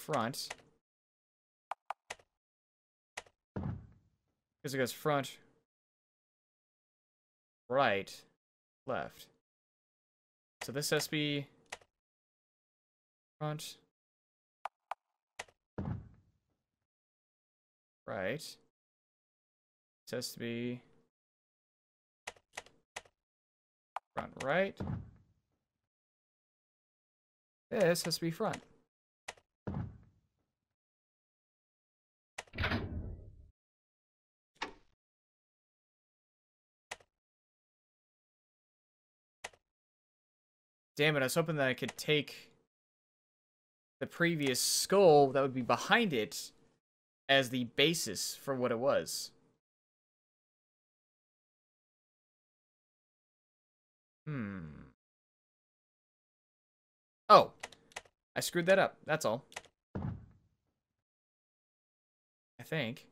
front. Because it goes front, right, left. So this has to be front, right. This has to be front, right. This has to be front. Damn it, I was hoping that I could take the previous skull that would be behind it as the basis for what it was. Oh, I screwed that up. That's all. I think.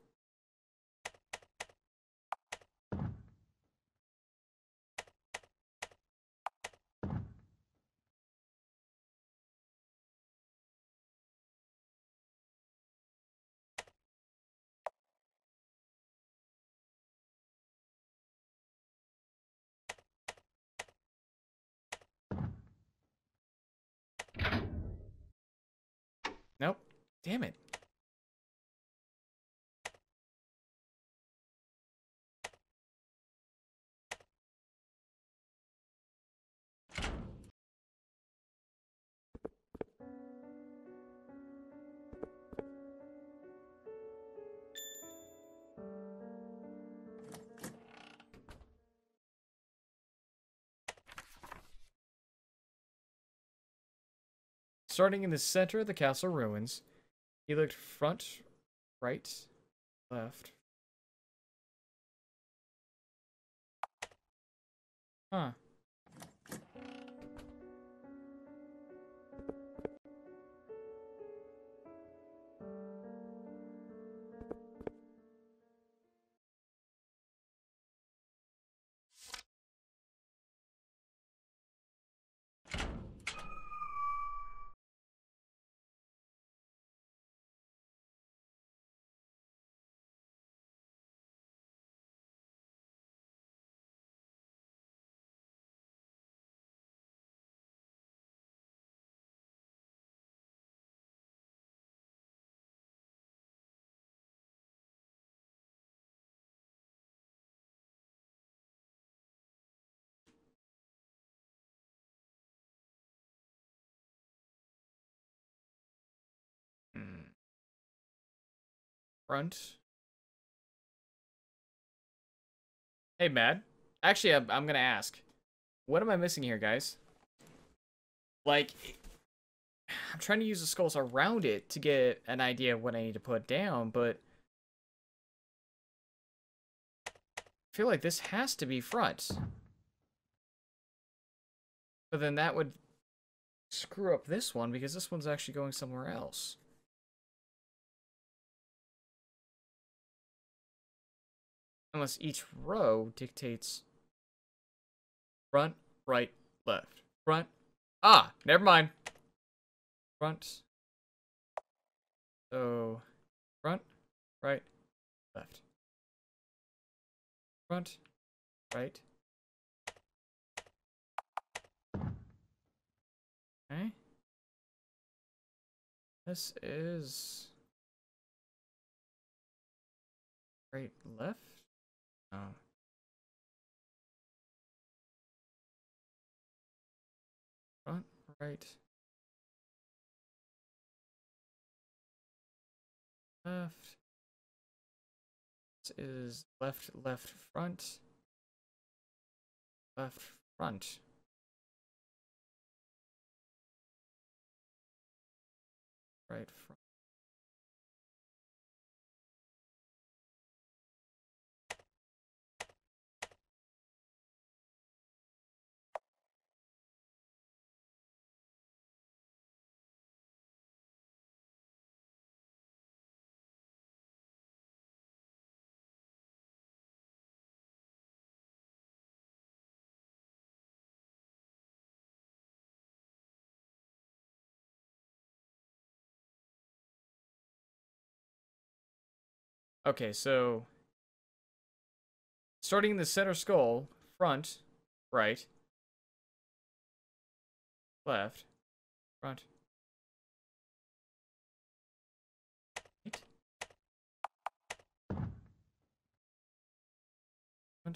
Nope. Damn it. Starting in the center of the castle ruins, he looked front, right, left. Huh. Front. Hey, Mad. Actually, I'm gonna ask. What am I missing here, guys? Like, I'm trying to use the skulls around it to get an idea of what I need to put down, but I feel like this has to be front. But then that would screw up this one because this one's actually going somewhere else. Unless each row dictates front, right, left. Front. Ah, never mind. Front. So, front, right, left. Front, right. Okay. This is right, left. Oh. Front, right, left. This is left, left, front. Left, front. Right, front. Okay, so starting the center skull, front, right, left, front, right, front.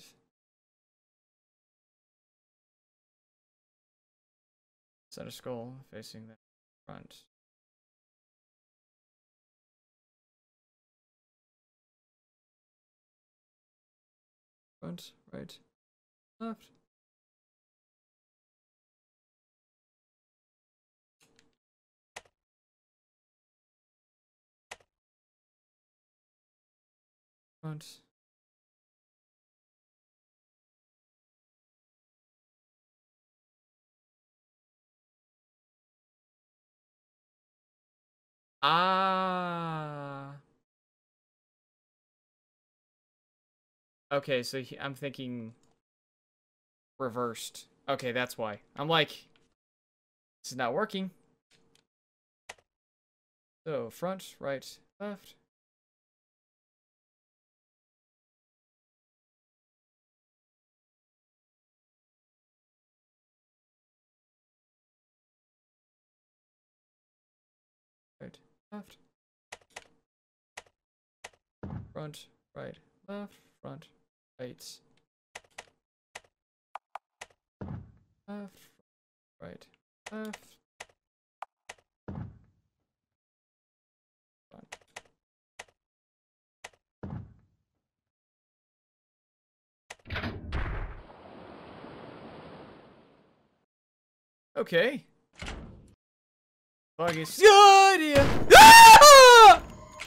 Center skull facing the front. Front, right, left. Front. Ah. Okay, so I'm thinking reversed. Okay, that's why. I'm like, this is not working. So, front, right, left. Right, left. Front, right, left. Front, right, left, right, left. Front. Okay. Bug is good idea. Ah!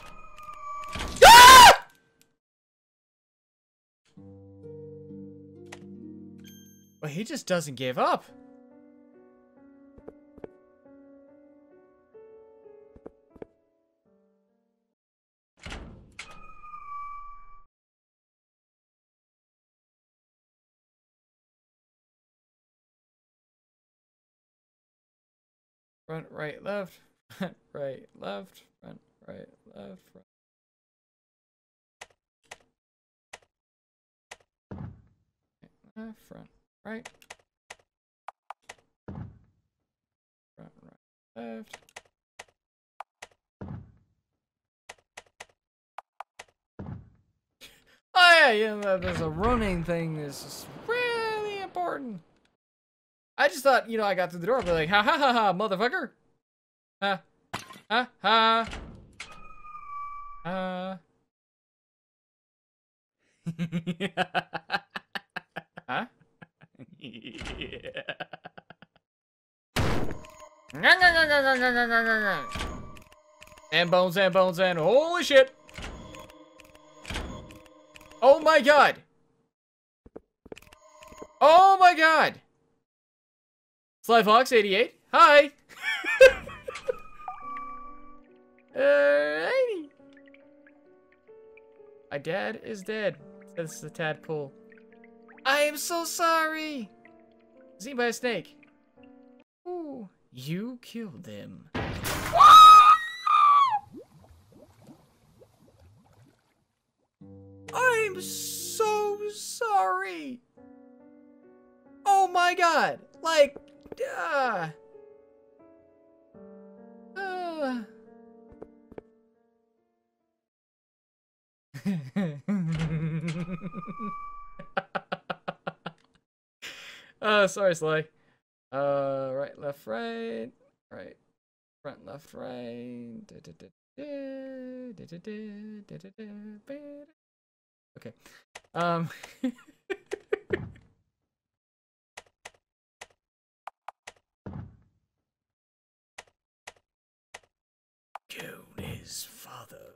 Ah! Well, he just doesn't give up. Front, right, left. Front, right, left. Front, right, left. Front. Left, front, right. Front, right, left. Oh yeah, there's a running thing. This is really important. I just thought, you know, I got through the door, but like, ha ha ha ha, motherfucker. Ha, ha, ha. Huh? And bones and bones and holy shit. Oh my god. Oh my god. Slyfox 88. Hi. Alrighty. My dad is dead, says the tadpole. I am so sorry. Seen by a snake. Ooh, you killed them. I'm so sorry. Oh my god. Like, sorry, Sly. Right, left, right. Right. Front, left, right. Okay. Kill his father.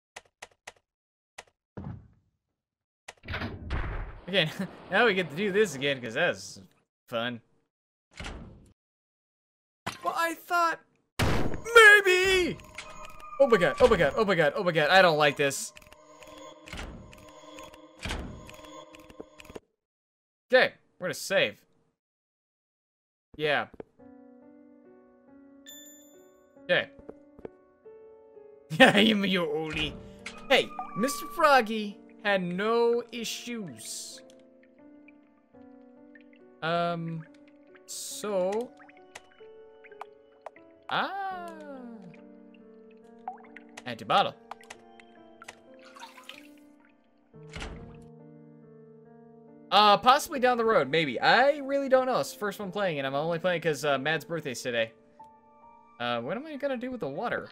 Again, now we get to do this again because that's fun. Well, I thought maybe. Oh my god! Oh my god! Oh my god! Oh my god! I don't like this. Okay, we're gonna save. Yeah. Okay. Yeah, you oldie. Hey, Mr. Froggy had no issues. So... Empty bottle. Possibly down the road, maybe. I really don't know. It's the first one playing, and I'm only playing because Mad's birthday's today. What am I gonna do with the water?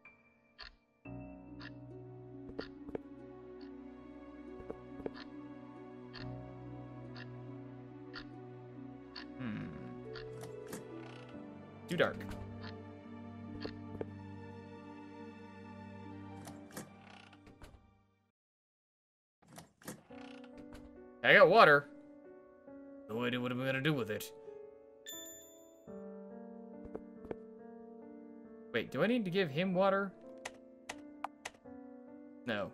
Too dark. I got water. No idea what I'm gonna do with it. Wait, do I need to give him water? No.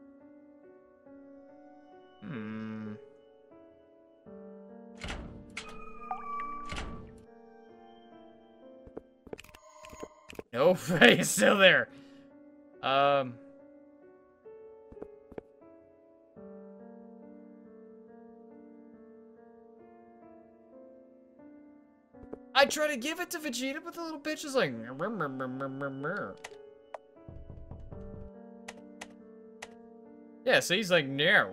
Nope, he's still there. I try to give it to Vegeta, but the little bitch is like... Yeah, so he's like, no.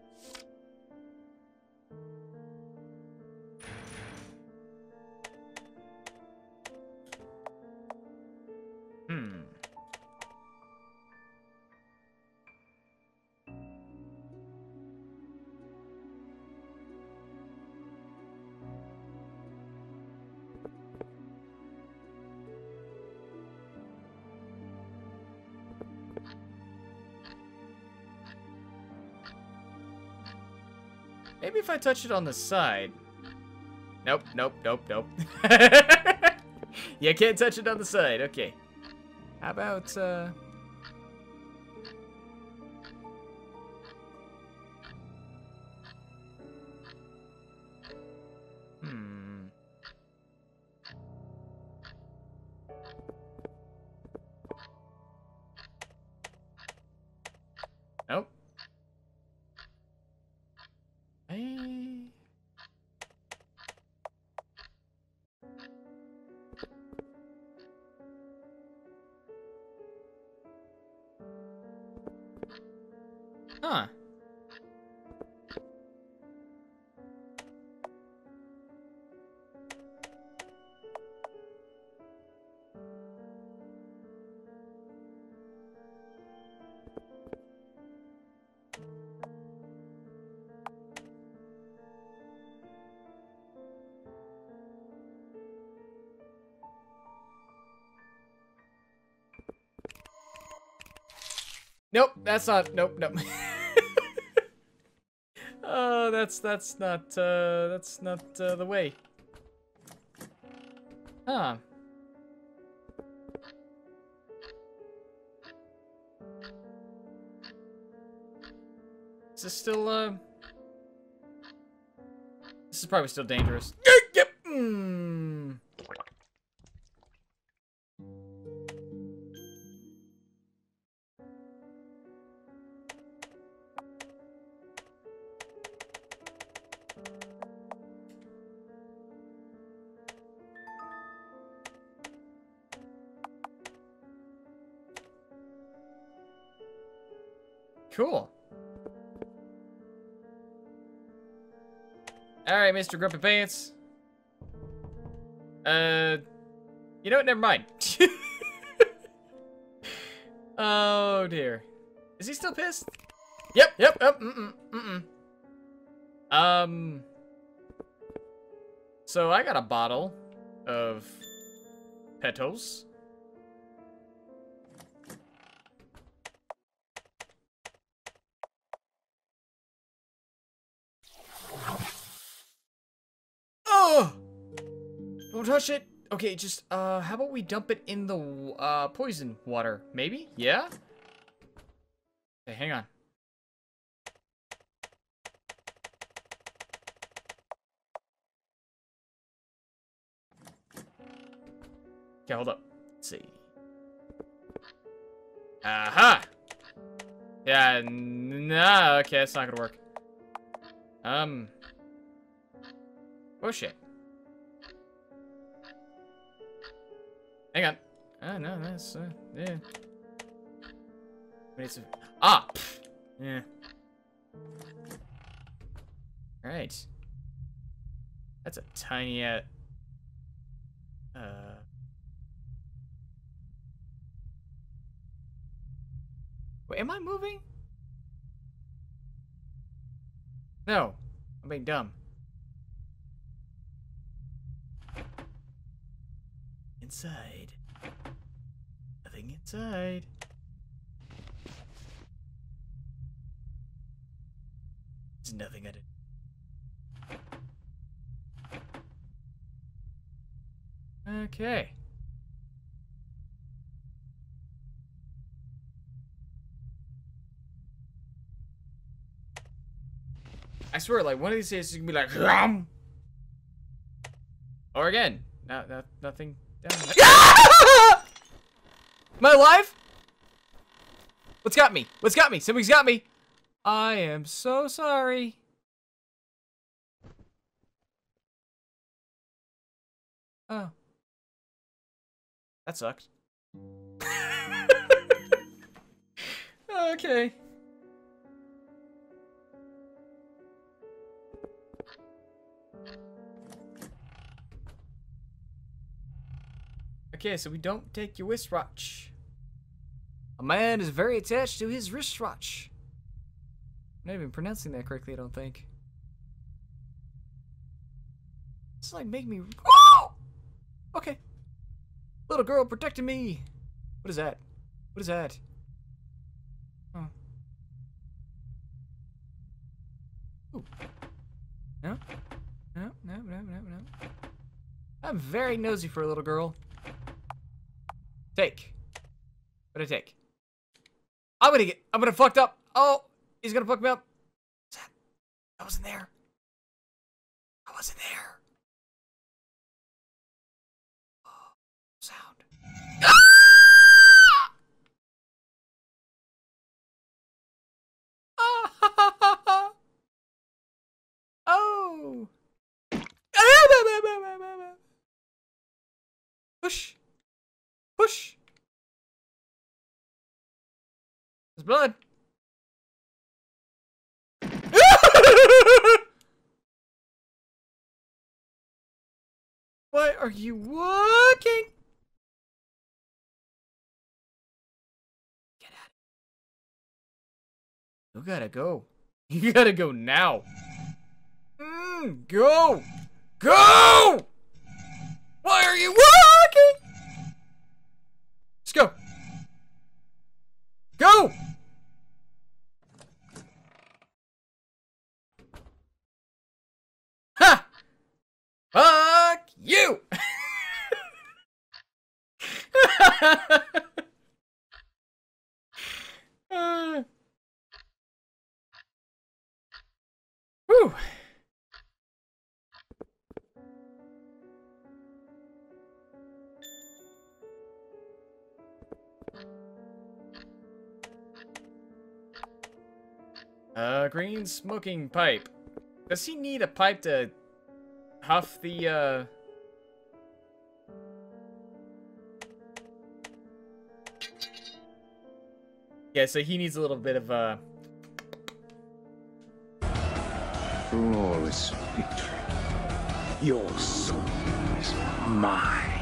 Maybe if I touch it on the side. Nope, nope, nope, nope. You can't touch it on the side. Okay. How about, Nope. Huh. Nope, that's not, nope, nope. Oh, that's not the way. Huh. Is this still, this is probably still dangerous. Yep. Cool. Alright, Mr. Grumpy Pants. You know what? Never mind. Oh, dear. Is he still pissed? Yep, yep, yep. So I got a bottle of petals. Oh! Don't touch it. Okay, just, how about we dump it in the, poison water? Maybe? Yeah? Okay, hang on. Okay, hold up. Let's see. Aha! Yeah, no, okay, that's not gonna work. Oh shit. Hang on. Oh, no, that's, yeah. We need some... Ah! Pfft. Yeah. Alright. That's a tiny, Wait, am I moving? No. I'm being dumb. Inside. Nothing inside. There's nothing I did. Okay. I swear, like, one of these days it's gonna be like, Rum! Or again. Nothing down there. Am I alive? What's got me? What's got me? Somebody's got me. I am so sorry. Oh. That sucks. Okay. Okay, so we don't take your wristwatch. A man is very attached to his wristwatch. I'm not even pronouncing that correctly, I don't think. It's like making me... Whoa! Okay. Little girl protecting me. What is that? What is that? Oh. Ooh. No? No, no, no, no, no. I'm very nosy for a little girl. Take. What'd I take? I'm gonna fucked up. Oh, he's gonna fuck me up. What's that? I wasn't there. I wasn't there. Oh, sound. Oh. Push. Push. There's blood. Why are you walking? Get out. You gotta go. You gotta go now. Go. Go! Why are you walking? Let's go. Go! Ha! Fuck you! Whew. Green smoking pipe. Does he need a pipe to huff the, Yeah, so he needs a little bit of, Flawless victory. Your soul is mine.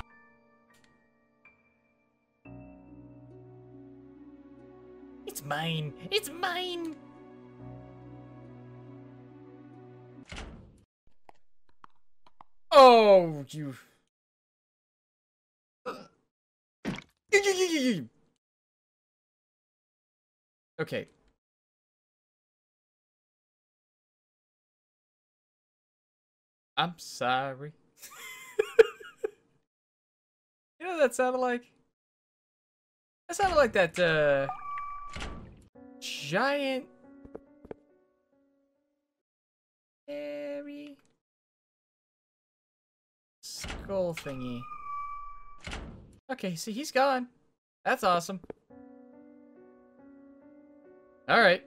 It's mine. It's mine. Oh, you. Okay. I'm sorry. You know what that sounded like? That sounded like that, giant... hairy... skull thingy. Okay, see, he's gone. That's awesome. All right.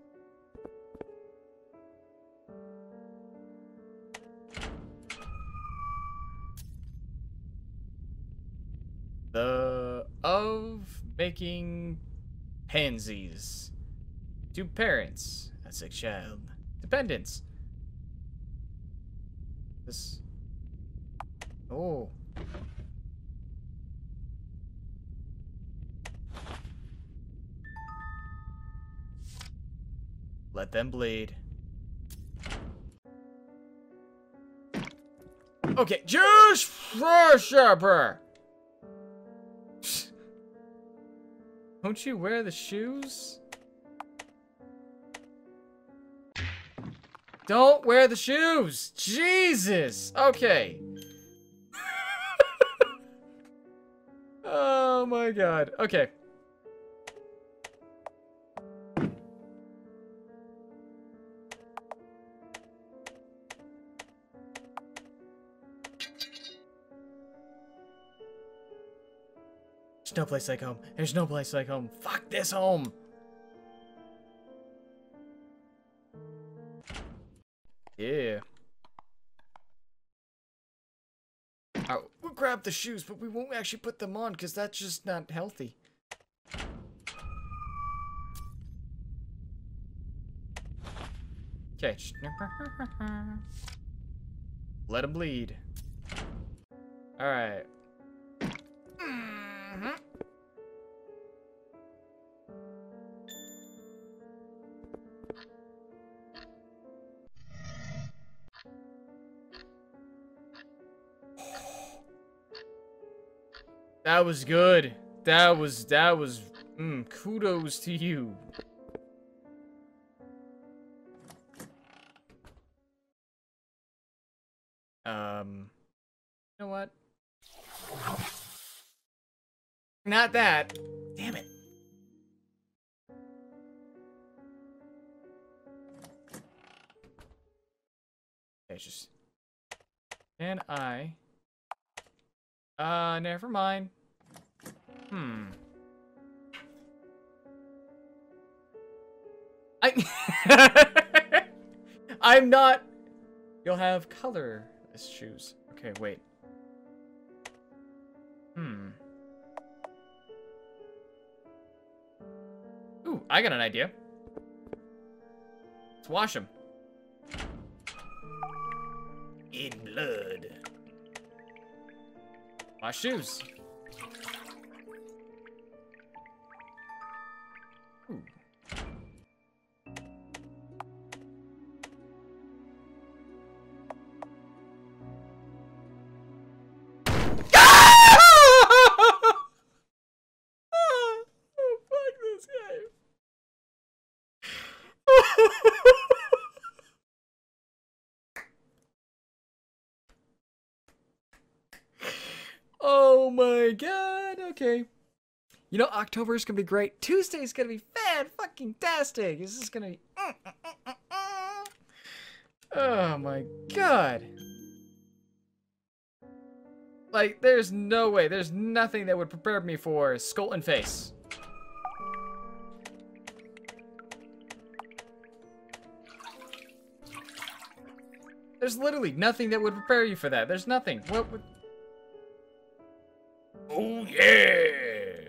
Of making pansies. Two parents, a sick child. Dependents. This. Oh. Let them bleed. Okay, just for sharper. Don't you wear the shoes? Don't wear the shoes! Jesus! Okay. Oh my god. Okay. There's no place like home. There's no place like home. Fuck this home! Yeah. We'll grab the shoes, but we won't actually put them on because that's just not healthy. Okay. Let him bleed. Alright. That was good. That was, kudos to you. You know what? Not that. Damn it. Okay, just... Can I... never mind. I'm not... You'll have colorless shoes. Okay, wait. Ooh, I got an idea. Let's wash them. In blood. Wash shoes. Ooh. Oh my god, okay. You know, October is gonna be great. Tuesday's gonna be fan-fucking-tastic. This is gonna be... Oh my god. Like, there's no way. There's nothing that would prepare me for Skull and Face. There's literally nothing that would prepare you for that. There's nothing. What would... Oh, yeah!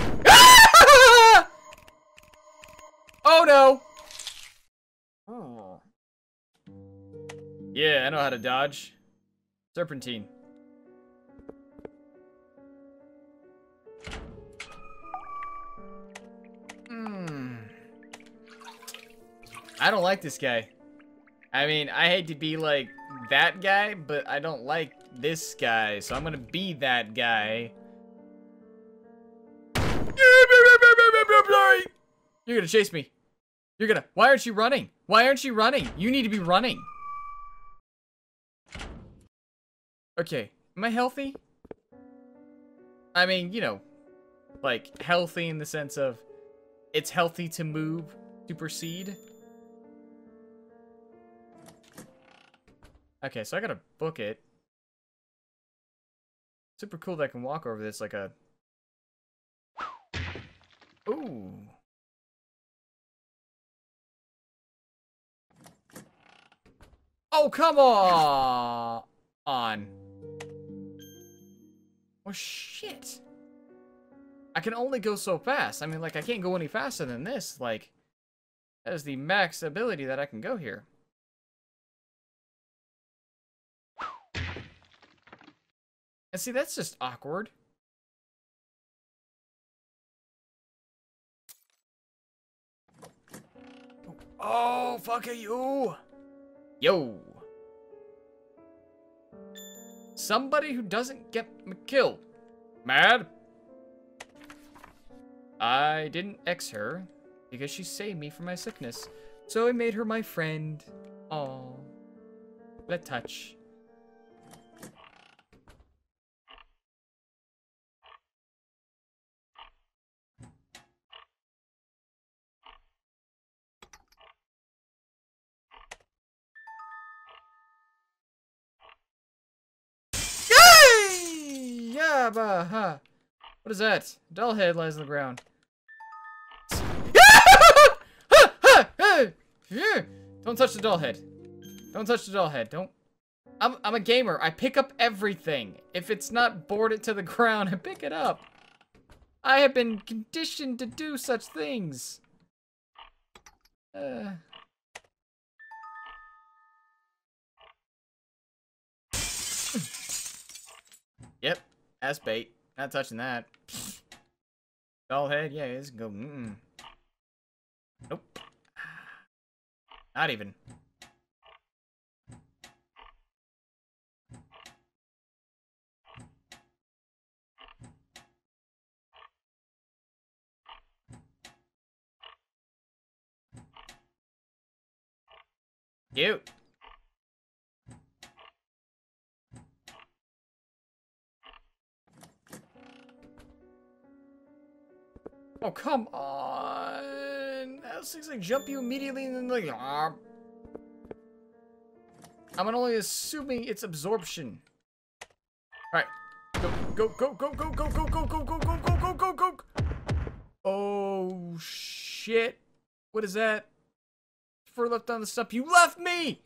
Oh, no! Oh. Yeah, I know how to dodge. Serpentine. I don't like this guy. I mean, I hate to be like that guy, but I don't like this guy, so I'm gonna be that guy. You're gonna chase me. You're gonna... Why aren't you running? Why aren't you running? You need to be running. Okay, am I healthy? I mean, you know, like, healthy in the sense of it's healthy to move, to proceed. Okay, so I gotta book it. Super cool that I can walk over this like a... Ooh. Oh, come on. Oh, shit. I can only go so fast. I mean, like, I can't go any faster than this. Like, that is the max ability that I can go here. And see, that's just awkward. Oh, fuck you. Yo. Somebody who doesn't get killed. Mad? I didn't X her because she saved me from my sickness. So I made her my friend. Oh, let touch. Yay! Yeah, bah, huh. What is that? Doll head lies on the ground. Don't touch the doll head. Don't touch the doll head. Don't. I'm a gamer. I pick up everything. If it's not boarded to the ground, I pick it up. I have been conditioned to do such things. Yep, that's bait. Not touching that. Doll head, yeah, it's go. Nope. Not even. Cute. Oh, come on. Those things like jump you immediately and then like, I'm only assuming it's absorption. Alright. Go, go, go, go, go, go, go, go, go, go, go, go, go, go, go. Oh, shit. What is that? For left on the stuff. You left me!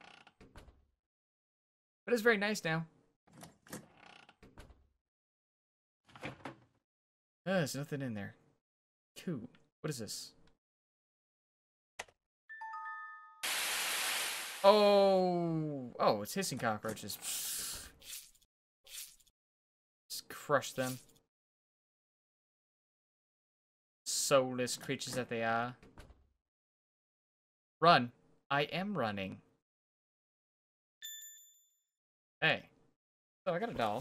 But it's very nice now. There's nothing in there. Cool. What is this? Oh, it's hissing cockroaches. Just crush them. Soulless creatures that they are. Run. I am running. Hey. So I got a doll.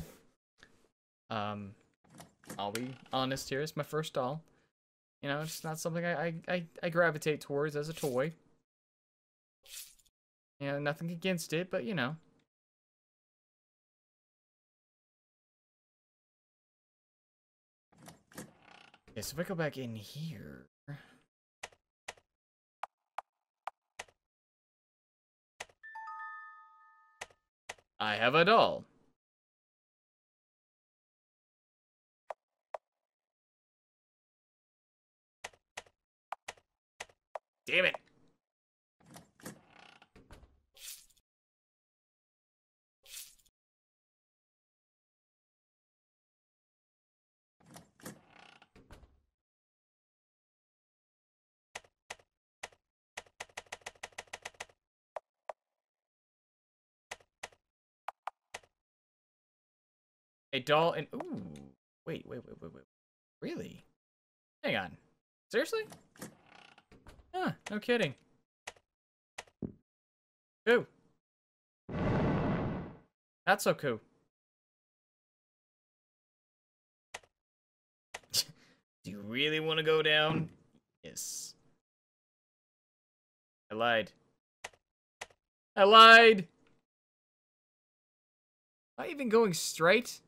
I'll be honest here. It's my first doll. You know, it's not something I gravitate towards as a toy. You know, nothing against it, but you know. Okay, so if I go back in here. I have a doll. Damn it. A doll and ooh. Wait. Really? Hang on. Seriously? Huh, no kidding. Ooh. That's so cool. Do you really want to go down? Yes. I lied. I lied! Am I even going straight?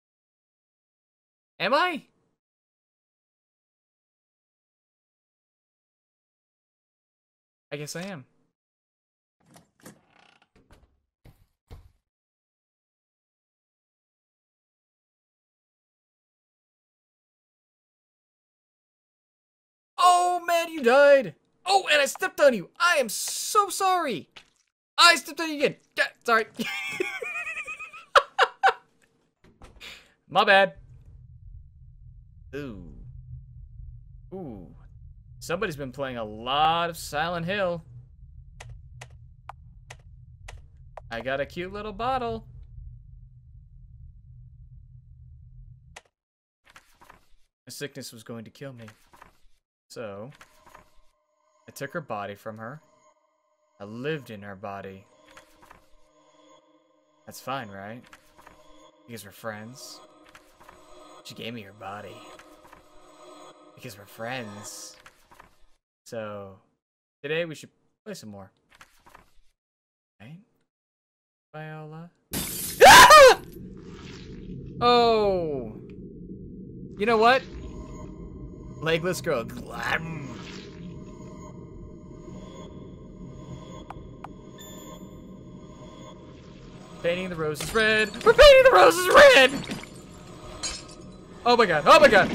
Am I? I guess I am. Oh man, you died! Oh, and I stepped on you! I am so sorry! I stepped on you again. Sorry. My bad. Ooh. Ooh. Somebody's been playing a lot of Silent Hill. I got a cute little bottle. The sickness was going to kill me. So, I took her body from her. I lived in her body. That's fine, right? Because we're friends. She gave me her body. Because we're friends. So, today we should play some more. Right? Viola. Ah! Oh! You know what? Legless girl. Glam. Painting the roses red. We're painting the roses red! Oh my god. Oh my god.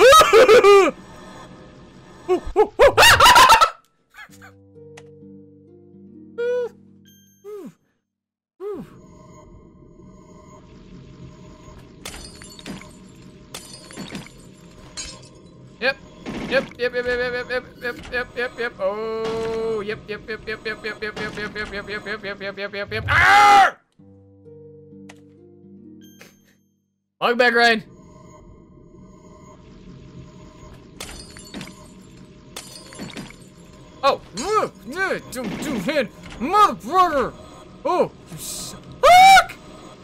Yep. Oh, yep. Ah! Welcome back, Ryan. Oh, two-hand motherfucker! Oh, you suck!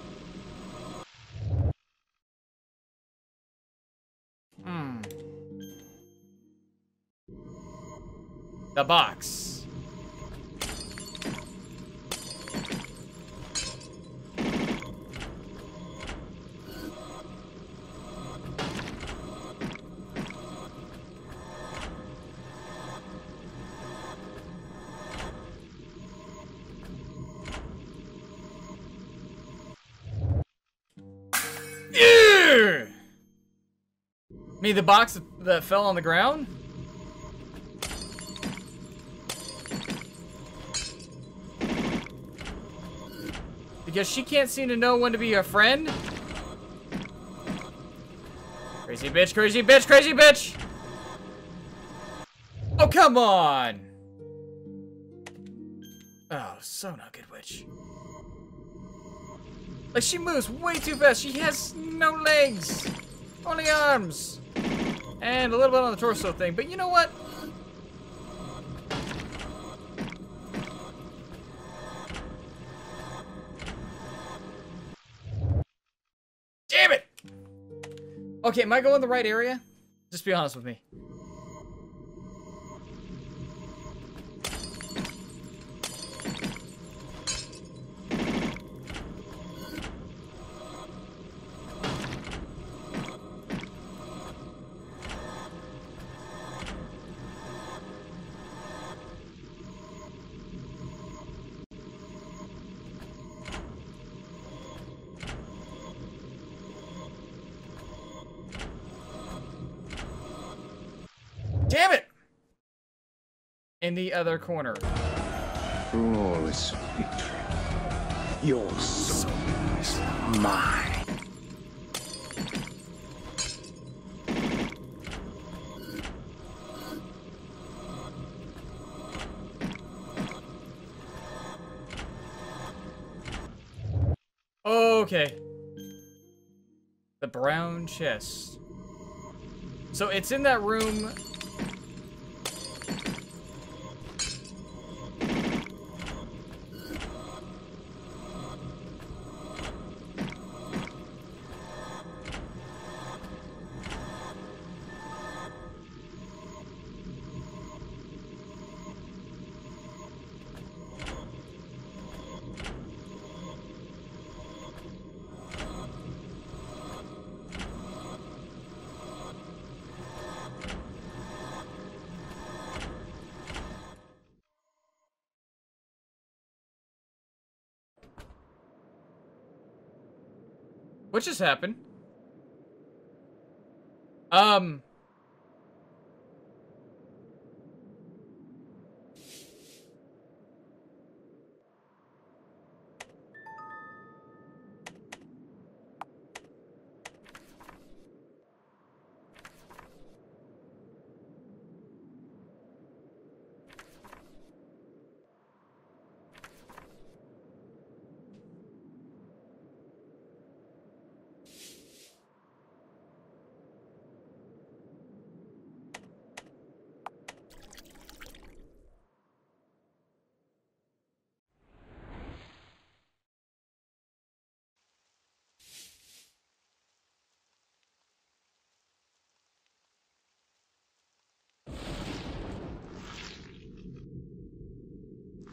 The box. Yeah! Me, the box that fell on the ground? Because she can't seem to know when to be a friend? Crazy bitch, crazy bitch, crazy bitch! Oh, come on! Oh, so not good witch. Like, she moves way too fast. She has no legs. Only arms. And a little bit on the torso thing. But you know what? Damn it! Okay, am I going the right area? Just be honest with me. Damn it! In the other corner. Flawless victory. Your soul is mine. Okay. The brown chest. So it's in that room. What just happened?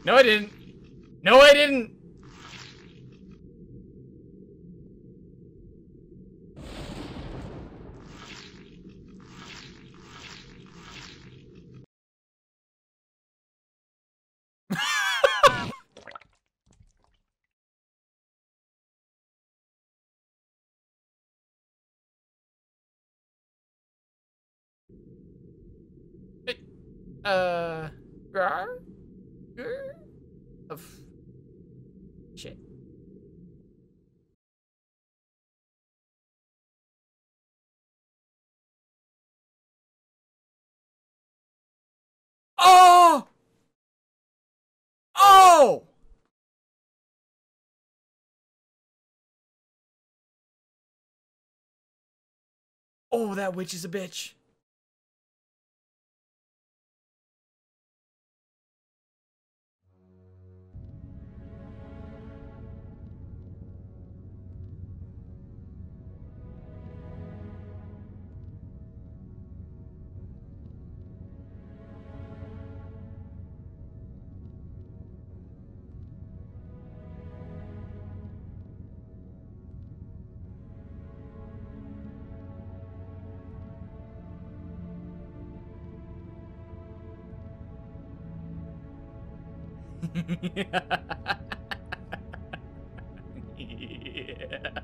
No, I didn't. No, I didn't. Gar? Of shit. Oh! Oh! Oh, that witch is a bitch. Yeah.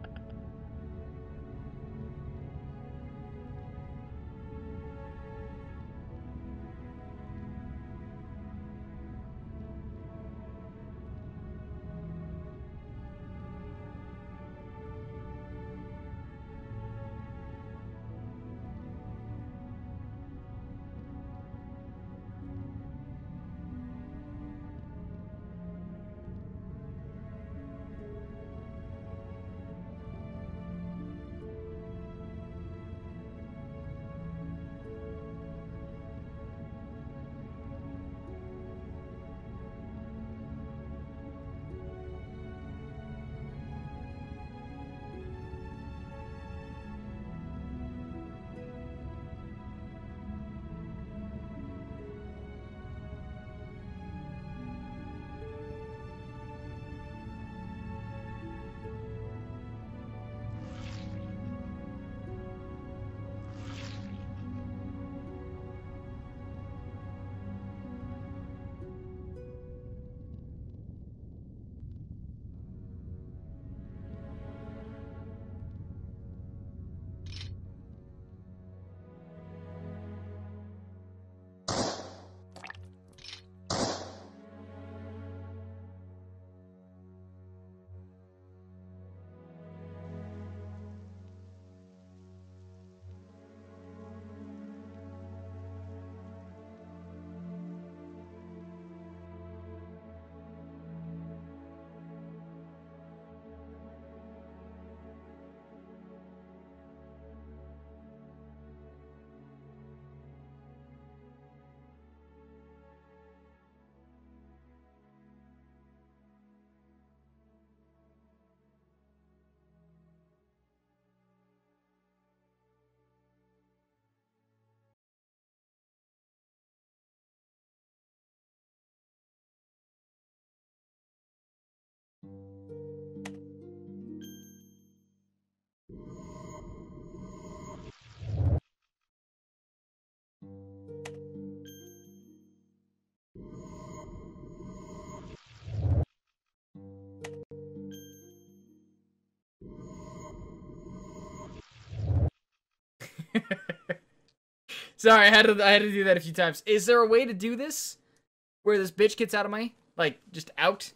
Sorry, I had to do that a few times. Is there a way to do this where this bitch gets out of my, like, just out?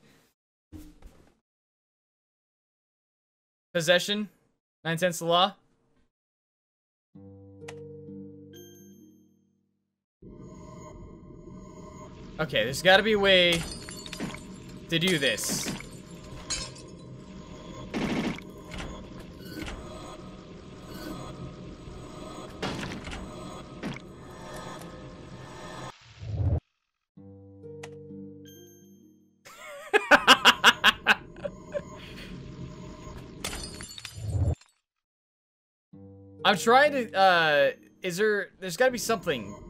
Possession? 9 cents the law? Okay, there's gotta be a way to do this. I'm trying to, there's gotta be something